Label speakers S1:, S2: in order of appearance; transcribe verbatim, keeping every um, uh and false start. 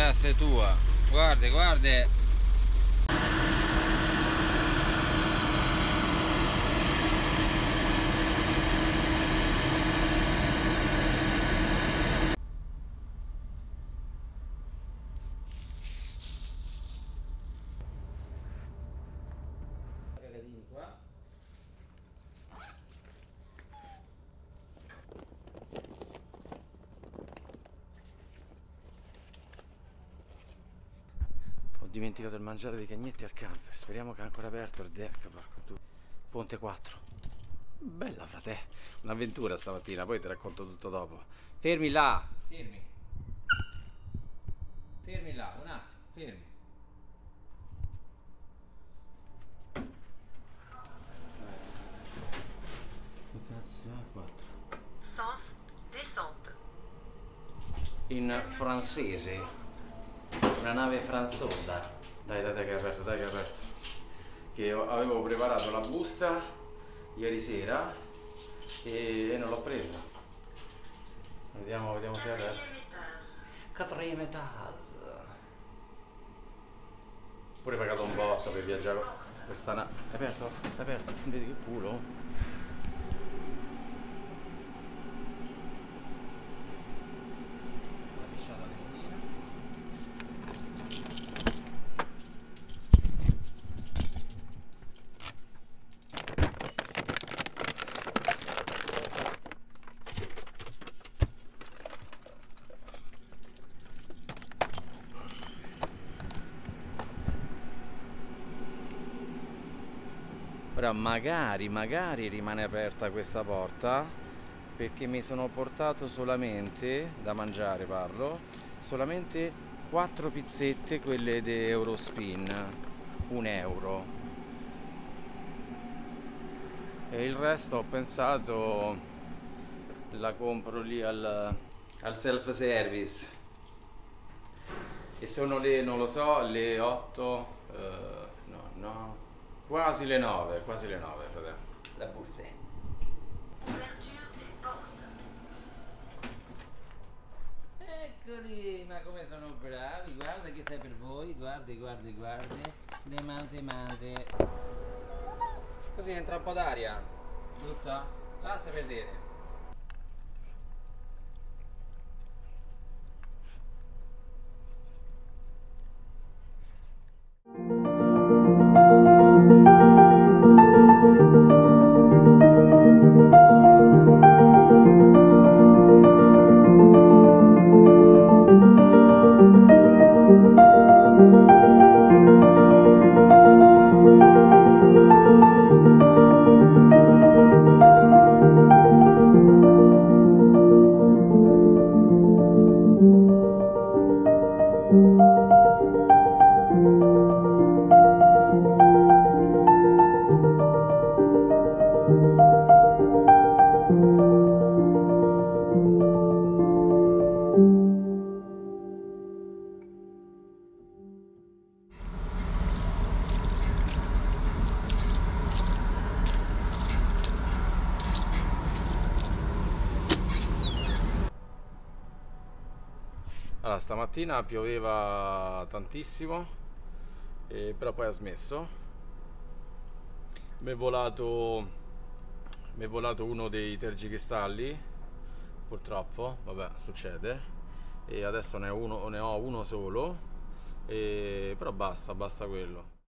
S1: cazzo è tua? Guarda, guarda. Ho dimenticato il mangiare dei cagnetti al camper. Speriamo che è ancora aperto il deck. Porco tu. Ponte quattro. Bella frate. Un'avventura stamattina, poi ti racconto tutto dopo. Fermi là. Fermi. Fermi là, un attimo, fermi. Che cazzo è? quattro.
S2: Sens descente.
S1: In francese. Una nave franzosa. Dai, dai, dai che è aperto, dai che è aperto. Che io avevo preparato la busta ieri sera e, e non l'ho presa. Vediamo, vediamo se è aperto. Quatrième étage. Pure pagato un botto per viaggiare questa nave. È aperto? È aperto? Vedi che culo? Ora magari, magari rimane aperta questa porta perché mi sono portato solamente, da mangiare parlo, solamente quattro pizzette, quelle di Eurospin, un euro. E il resto ho pensato la compro lì al, al self service. E sono le, non lo so, le otto, eh, no, no. Quasi le nove, quasi le nove, fratello. La busta. Eccoli, ma come sono bravi, guarda che stai per voi, guardi, guardi, guardi. Le mante, mante. Così entra un po' d'aria. Tutta? Lascia vedere. Allora, stamattina pioveva tantissimo, eh, però poi ha smesso. Mi è volato, mi è volato uno dei tergicristalli, purtroppo, vabbè, succede. E adesso ne ho uno, ne ho uno solo, e, però basta, basta quello.